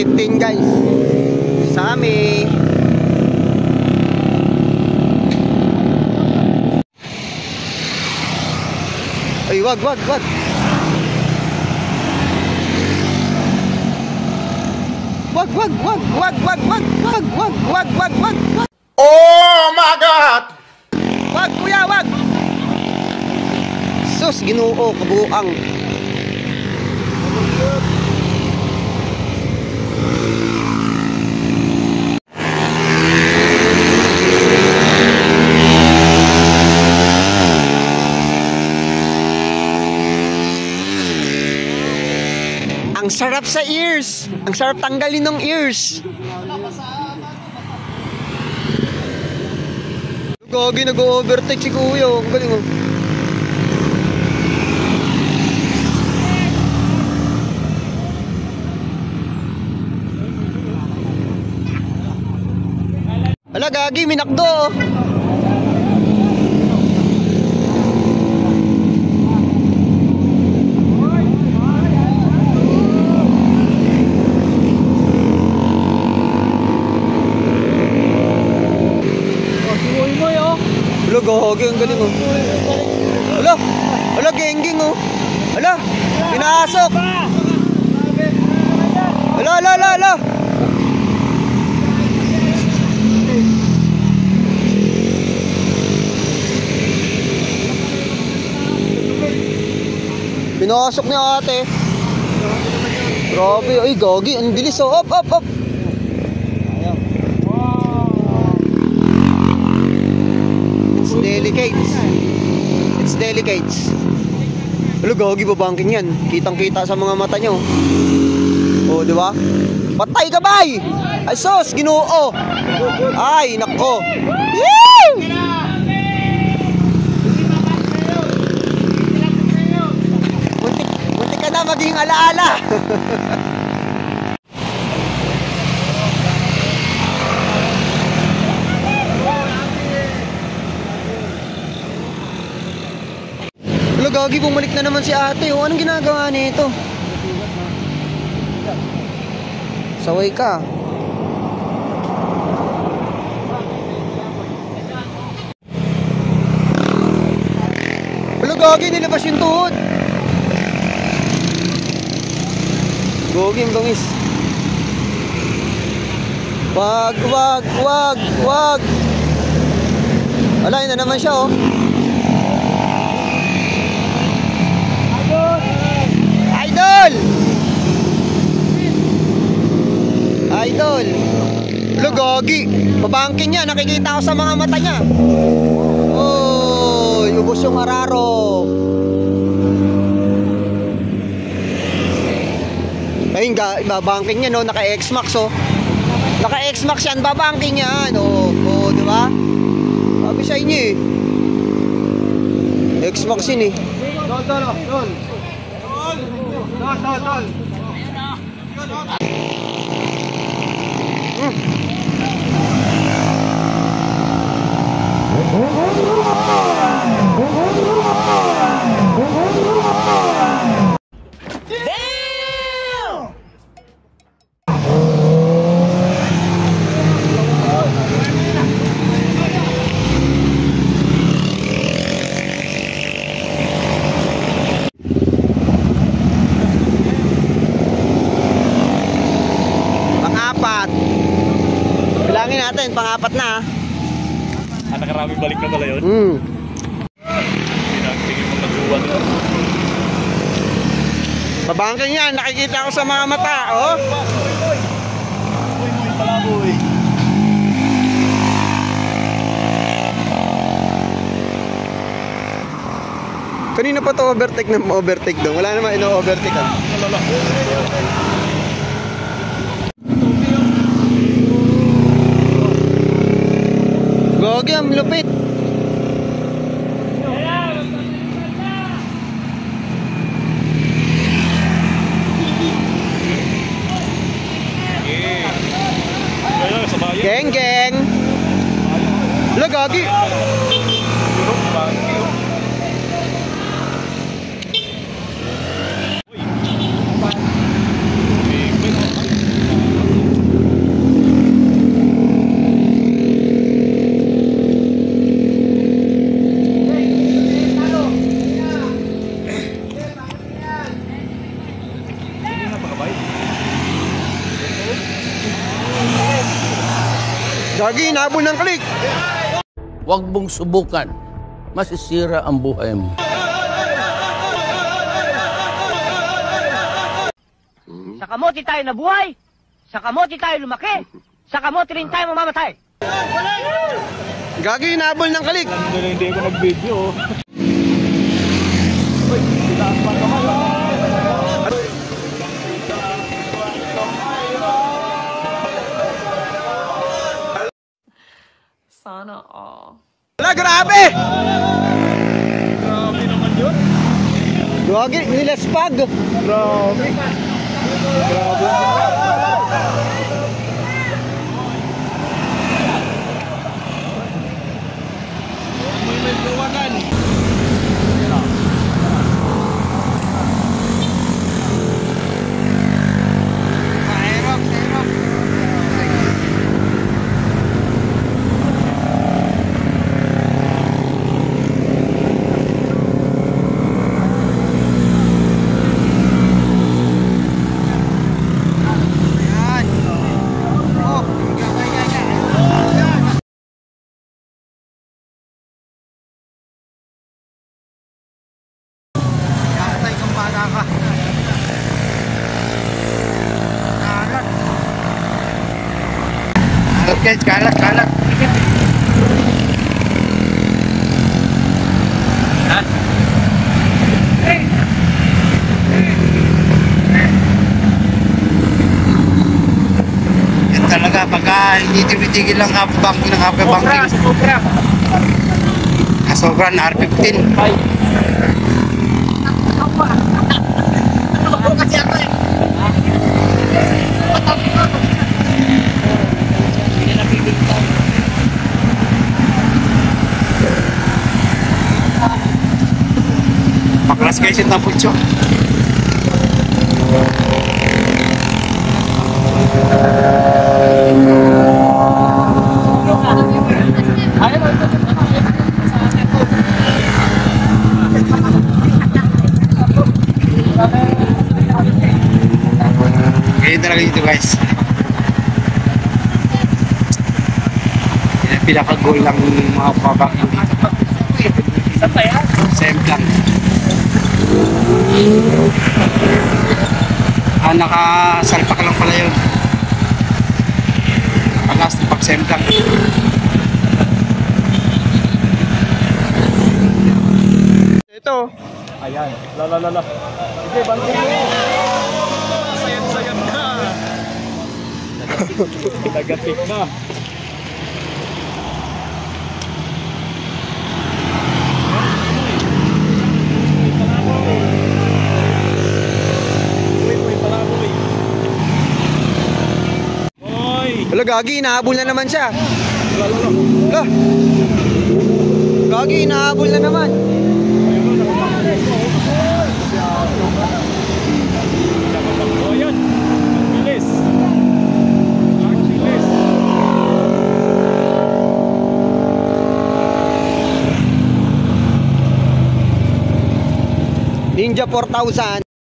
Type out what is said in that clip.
15 guys. Sami. Ay, wag. Wag. Oh my God! Wag, kuya, wag. Sus, Ginoo, kabuang. Ang sarap sa ears. Ang sarap tanggalin ng ears. Gagi, nag-overtake si kuya. Ang galing mo. Ala, gagi, minakdo. Ala, gagi, ang galing mo. Ala, geng-geng oh. Ala, pinasok. Ala. Pinasok ni ate. Grabe, ay gagi, ang bilis oh. Up. It's delicate. Hello, gagi, babangking yan. Kitang-kita sa mga mata nyo. Oh, di ba? Patay ka, bay! Ay, sos, Ginoo! Ay, nako! Yee! Muntik ka na maging alaala! Gagi, bumalik na naman si ate. O, anong ginagawa nito? Saway ka. Wala, gagi, nilabas yung tuhod. Gagi, ang bangis. Wag. Wala, yun na naman siya, oh. Idol! Lo, gagi! Babangkin niya, nakikita ko sa mga mata niya. Oh, ubos yung araro. Ayun, babangkin niya, no? Naka-X-Max, oh. Naka-X-Max yan, babangkin niya. Oh, di ba? Sabi sa inyo, eh. X-Max yun, eh. Tol. Bilangin natin, pang-apat na. Nakaraming balik na pala yun? Tingin mo nagluwan. Babangkin yan, nakikita ko sa mga mata, oh. Palaboy. Kanina pa to overtake doon. Wala naman ino-overtake ah. Gogi, ang lupit. Geng. Wala, gagi. Gagi, nahabol ng kalik. Huwag mong subukan. Masisira ang buhay mo. Sa kamote tayo nabuhay, sa kamote tayo lumaki, sa kamote rin tayo mamamatay. Gagi, nahabol ng kalik. Hindi ko nag-video. Sana all. Wala, grabe! Grabe naman yun. Gagi, nilespag. Grabe. Grabe. May buwagan. Guys, kalat, kalat. Yan talaga, pagka hindi tinitigil lang kapabangko ng kapabangking. Sobra na R15. Paklas guys yung taputso. Ganyan talaga dito guys. Yan ang pinaka-goal lang mga pabaking dito. Same lang. Nakasalpak lang pala yun. Nakalas na pag-same lang. Ito. Ayan. Lala. Sige, bangkin mo. Sayang na. Nagatik na. Wala, Gagi, nahabol na naman siya. Wala. Gagi, nahabol na naman. Ayan. Bilis. Bilis. Ninja 4000.